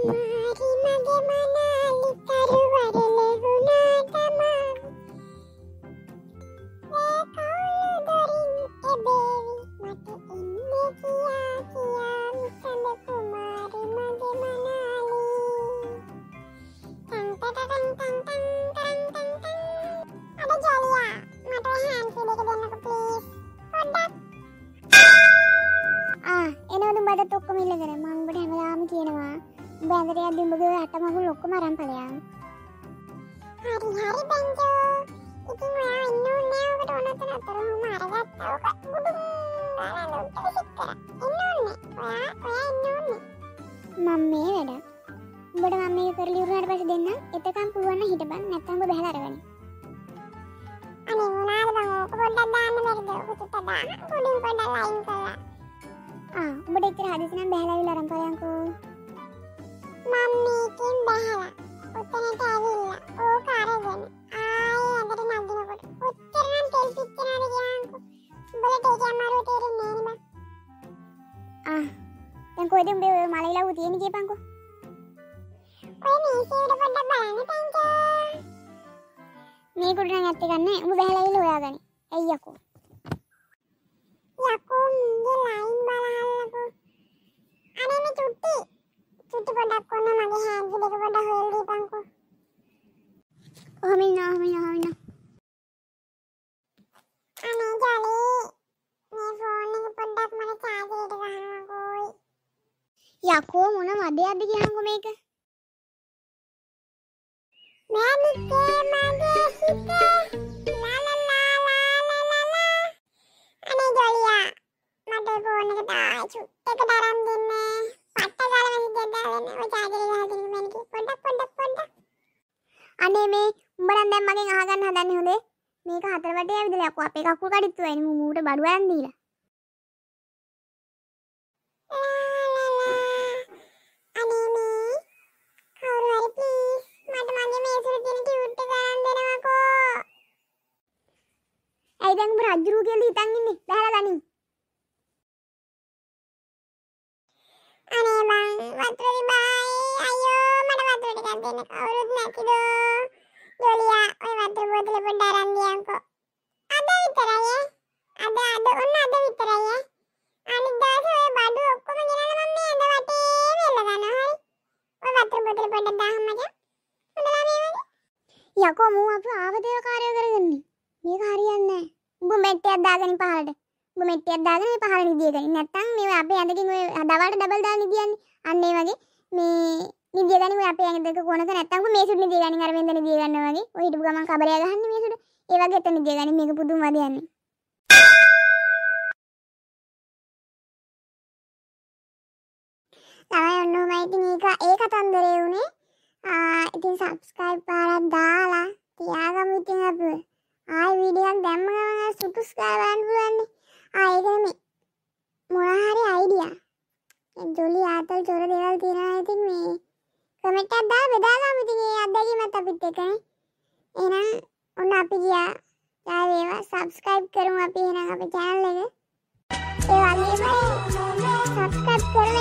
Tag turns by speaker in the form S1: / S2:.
S1: යකෝ මොන වදයක්ද කියහන්කෝ මේක මෑනිකේ මගේ හිතේ ලා ලා ලා ලා ලා ලා අනේ ජොලියා මට ෆෝන් එක තා චුට්ටක තරම් දෙන්න පට්ට ගාලා මෙසේජ් දාලා ඔය චාර්ජර් එක හදින්න මෑනිකේ පොඩ්ඩක් අනේ මේ උඹ නම් දැන් මගෙන් අහගන්න හදන්නේ හොඳේ මේක හතර වටේ ඇවිදලා යකෝ අපේ කකුල් කඩਿੱතු වෙන්නේ මූට බඩුවයන් දීලා රජ්ජුරු කියලා හිතන් ඉන්නේ බහලා ගනින් අනේ මං වතුරේ බයි අයියෝ මට වතුර ටිකක් දෙන්න කවුරුත් නැතිද ජොලියා ඔය වතුර බෝතල පොඩ්ඩක් අරන් දියන්කෝ අද විතරයි අද ඔන්න අද විතරයි අනිත් දවසේ ඔය බඩු ඔක්කොම ගෙනල්ලා මම මේ අඳ වටේ වෙල්ල ගන්නවා හරි ඔය වතුර බෝතල පොඩ්ඩක් දාහම මචං හොඳලා මේ වගේ යකෝ මූ අපේ ආවදේව කාර්යය කරගන්නේ මේක හරියන්නේ නැහැ උඹ මෙට්ටියක් දාගෙන පහලට උඹ මෙට්ටියක් දාගෙන මේ පහල නිදිය ගනි නැත්තම් මේ අපේ ඇඳකින් ඔය දවල්ට ඩබල් දාලා නිදියන්නේ අන්න ඒ වගේ මේ නිදිය ගනි ඔය අපේ ඇඟ දෙක කොනක නැත්තම් මේ සුදු නිදිය ගනි අර වෙන්ද නිදිය ගන්නවා වගේ ඔය හිටපු ගමන් කබරය ගහන්නේ මේ සුදු ඒ වගේ එතන නිදිය ගනි මේක පුදුම වදයන්නේ තමයි ඔන්නෝමයි ඉතින් ඒ කතන්දරේ උනේ ඉතින් සබ්ස්ක්‍රයිබ් පාරක් දාලා තියාගමු ඉතින් අපි ආයි වීඩියෝ එකක් දැම්ම ගමන් සුපුස්කාර බලන්න පුළුවන් නේ ඒක නෙමෙයි මොනවා හරි අයිඩියා ඒ ජොලි ආතල් චොර දේවල් තියනවා ඉතින් මේ කමෙන්ට් එකක් දාලා බෙදාගමු ඉතින් ඒ අත්දැකීමත් අපිත් එක්කනේ එහෙනම් ඔන්න අපි ගියා ජය වේවා සබ්ස්ක්‍රයිබ් කරමු අපි එහෙනම් අපේ channel එක ඒ වගේම සබ්ස්ක්‍රයිබ් කරලා